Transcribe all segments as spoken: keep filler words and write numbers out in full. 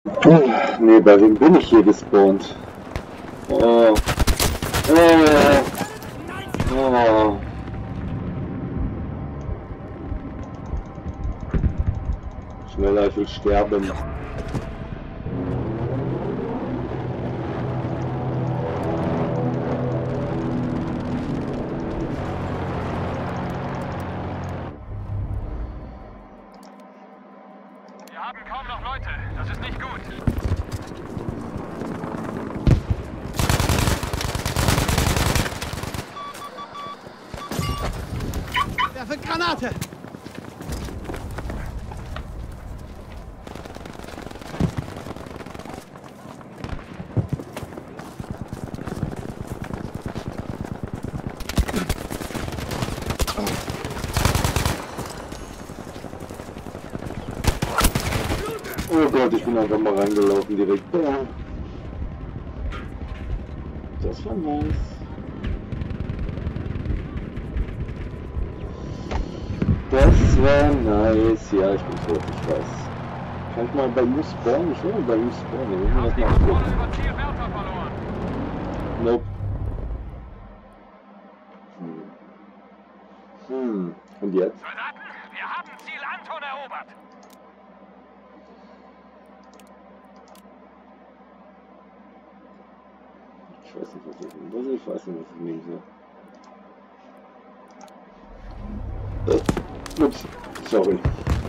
Nee, bei wem bin ich hier gespawnt? Oh. Oh. Oh. Schneller, ich will sterben. Wir haben kaum noch Leute. Das ist nicht gut. Werfe Granate! Oh Gott, ich bin einfach mal reingelaufen direkt. Ja. Das war nice. Das war nice. Ja, ich bin tot, ich weiß. Kann ich mal bei ihm spawnen? Ich will mal bei ihm spawnen. Wir müssen das mal angucken. Nope. Hm. Hm. Und jetzt? Soldaten, wir haben Ziel Anton erobert. Ich weiß nicht, was ich nehme. Ich weiß nicht, was ich nehmen soll. Ups, sorry.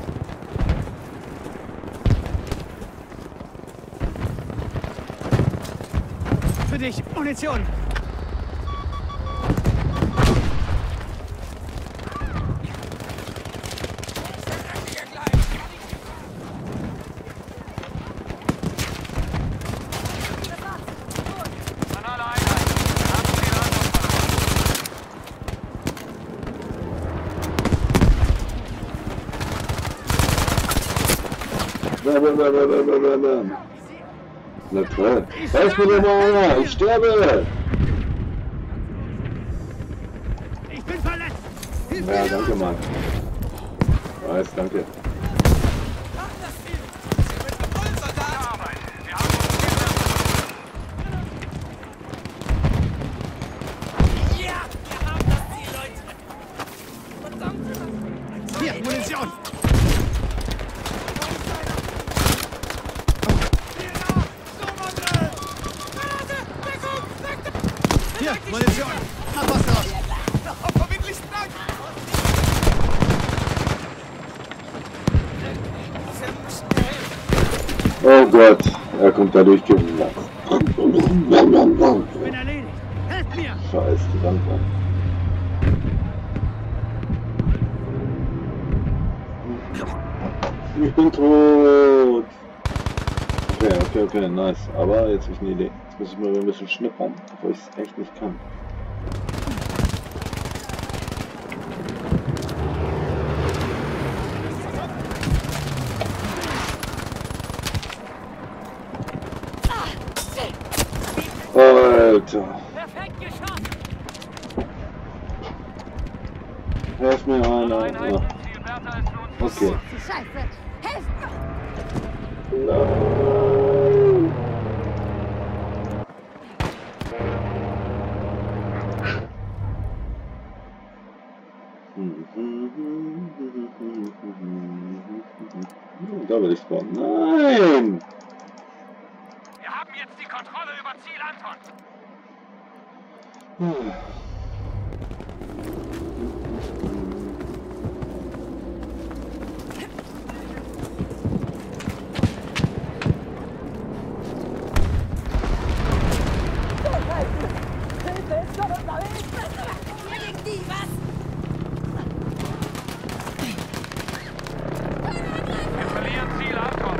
Für dich, Munition! Na toll. Helf mir doch mal, ich sterbe! Ich bin verletzt! Hilf mir! Ja, danke, Mann. Nice, danke. Hier, Munition! Hier, Munition! Mach was draus! Oh Gott, er kommt da durchgewandert. Ich bin erledigt! Helft mir! Scheiße, danke. Ich bin tot. Okay, okay, okay, nice. Aber jetzt habe ich eine Idee. Jetzt muss ich mal ein bisschen schnippern, obwohl ich es echt nicht kann. Alter. Perfekt geschossen. Helf mir einer. Ja. Okay. Scheiße! Helft mir! Nein. Da will ich spawnen. Nein! Wir haben jetzt die Kontrolle über Ziel Anton. Die, was? Wir verlieren Ziel Anton.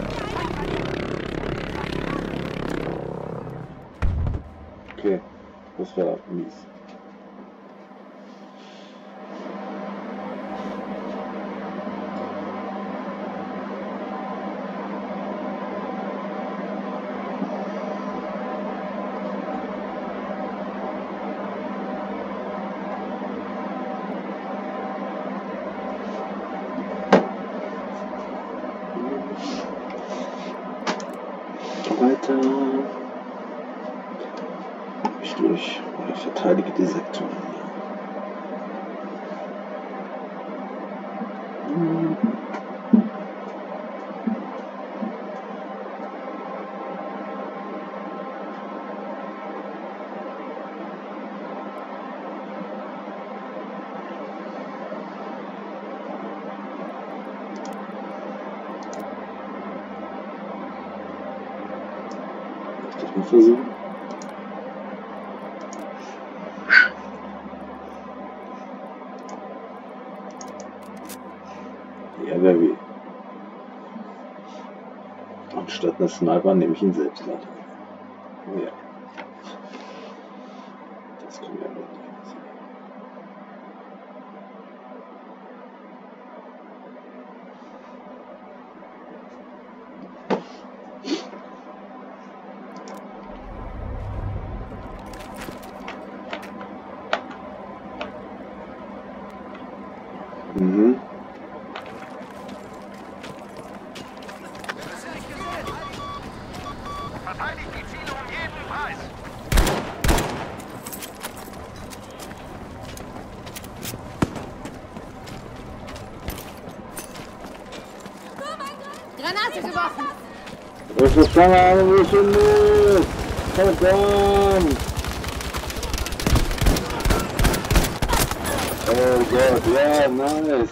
Okay, das war mies. Weiter. Ich durch. Oder verteidige die Sektoren. Hm. Das mal versuchen. Ja, Baby. Anstatt einer Sniper nehme ich ihn selbst weiter. Oh ja. Das kommt ja nicht. Mhm. Verteidigt die Ziele um jeden Preis. Granate geworfen! Das ist keine Ahnung, wo ich hin muss. Verdammt! Oh Gott, ja, nice!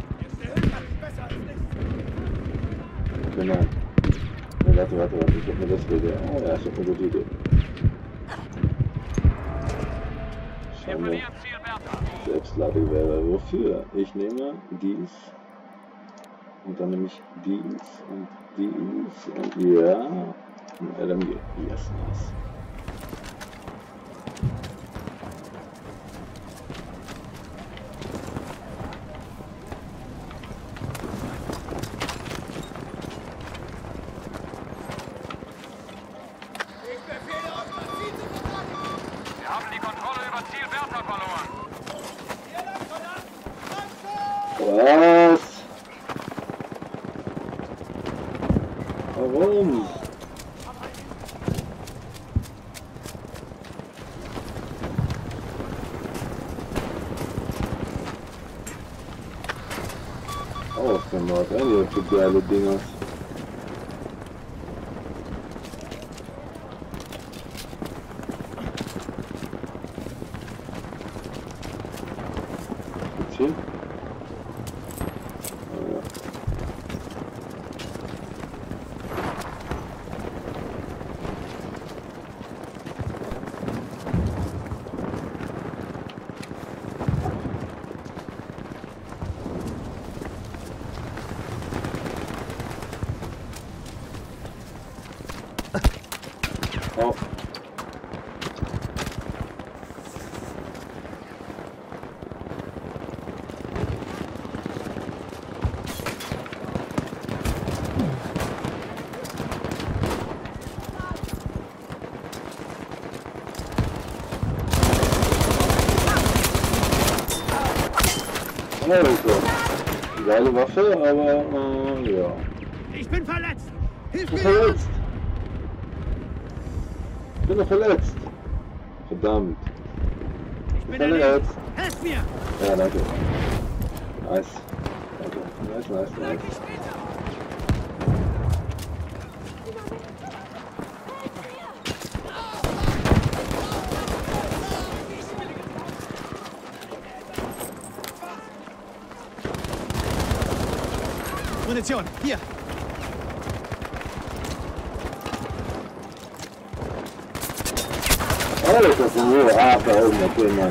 Genau. Ja, warte, warte, warte, ich hab mir das Video. Oh ja, ich hab eine gute Idee. Wir Schauen wir. verlieren Ziel Bertha. Selbstladegewehre. Wofür? Ich nehme dies. Und dann nehme ich dies und dies und ja. Ein L M G. Yes, nice. Wir haben die Kontrolle über Ziel Bertha verloren. Was? Warum? Oh, ist der Nordende für geile Dinger. Jetzt hier? Oh, ja. Oh. Also, geile Waffe, aber äh, ja. Ich bin verletzt! Hilf Ich bin mir! verletzt. Ich bin doch verletzt. Verdammt. Ich bin Verletzt. erledigt! Helft mir! Ja, danke. Nice. Danke. Nice, nice, nice. Munition! Hier! Oh, das ist ein Ruhe. Ah, da oben, okay, nice.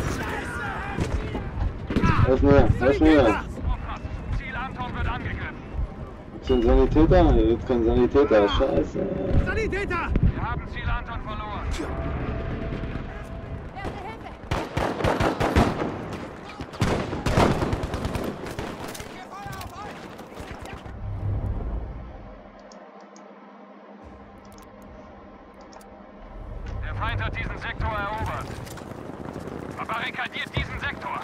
Was mir? Was mir? Aufpassen. Ziel Anton wird angegriffen. Gibt's einen Sanitäter? Hier gibt's keinen Sanitäter. Scheiße. Sanitäter! Wir haben Ziel Anton verloren. Erste Hilfe! Der Feind hat diesen Sektor erobert. Verbarrikadiert diesen Sektor.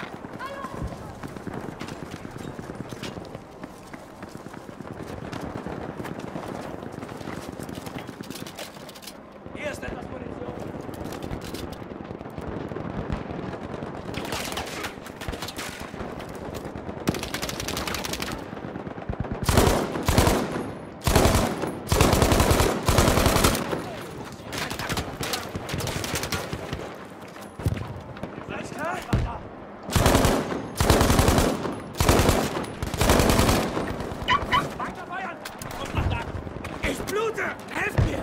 Helft mir!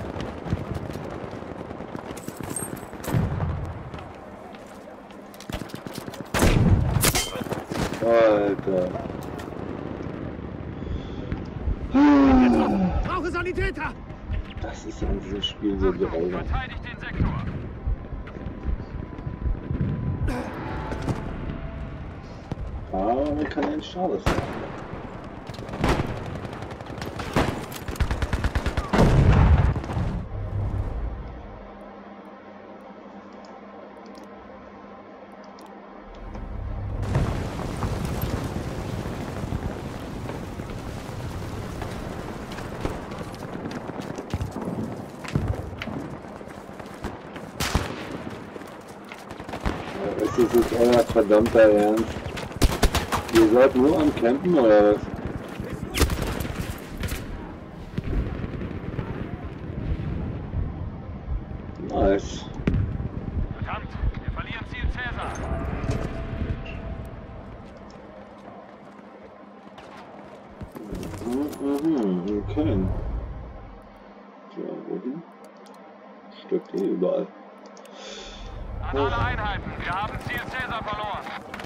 Alter. Brauche Sanitäter! Das ist an diesem Spiel so grausam. Verteidigt den Sektor. Aber man kann einen Schades machen. Ist das jetzt euer verdammter Ernst? Ihr seid nur am Campen oder was? Nice. Verdammt, wir verlieren Ziel Cäsar. Mhm, okay. Tja, wohin? Steckt hier überall. An alle Einheiten, wir haben Ziel Cäsar verloren.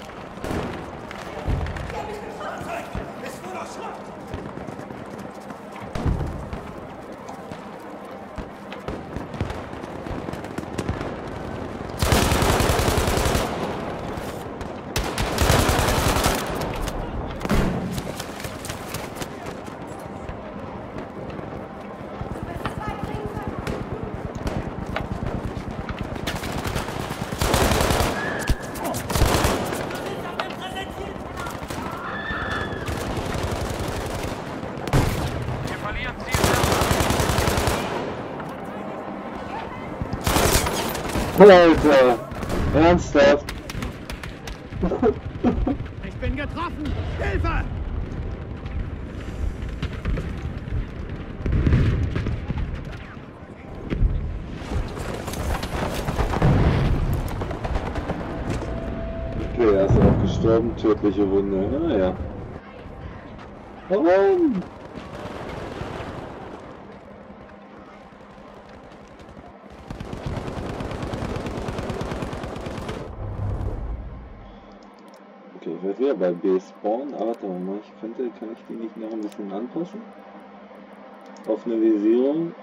Wir verlieren Ziel Cäsar. Alter! Ernsthaft? Ich bin getroffen! Hilfe! Okay, er ist auch gestorben, tödliche Wunde. Ah ja. Warum? Okay, ich werde wieder bei B spawnen. Aber warte mal, ich könnte, kann ich die nicht noch ein bisschen anpassen? Auf eine Visierung.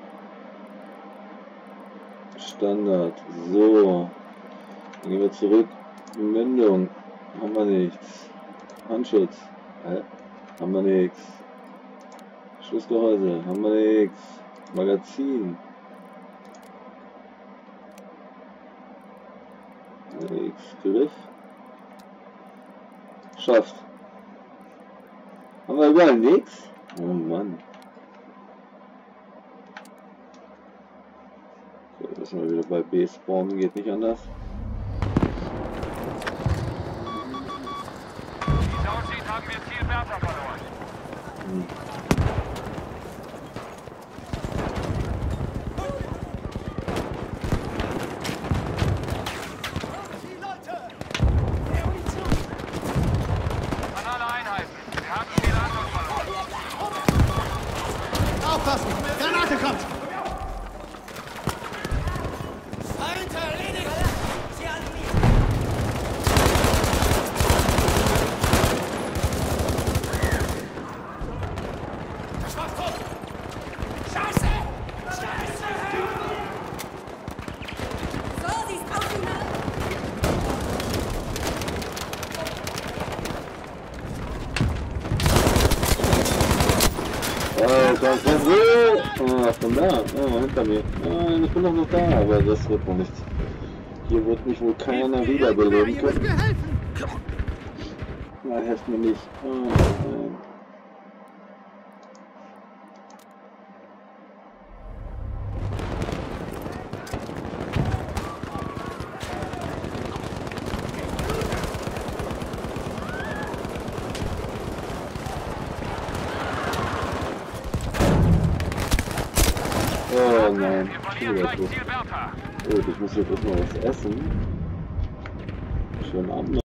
Standard. So. Dann gehen wir zurück. Mündung. Haben wir nichts. Handschutz. Hä? Haben wir nichts. Schussgehäuse. Haben wir nichts. Magazin. Nichts. Griff. Schafft. Haben wir überall nichts? Oh Mann. So, müssen wir wieder bei B spawnen. Geht nicht anders. Wie es aussieht, haben wir Ziel Bertha verloren. Hm. An alle Einheiten, wir haben Ziel Anton verloren. Aufpassen! Granate kommt! Feind erledigt! Sie an mir! Scheiße! Scheiße! So sieht's aus, Junge. Oh, das ist so. Ah, von da. Oh, hinter mir. Nein, ich bin doch noch da, aber das wird wohl nichts. Hier wird mich wohl keiner wiederbeleben Ihr müsst können. mir helfen! Nein, helft mir nicht. Oh, nein. Oh nein, Wir verlieren wieder gleich tot. Ziel Bertha. Gut, ich muss jetzt erstmal was essen. Schönen Abend noch.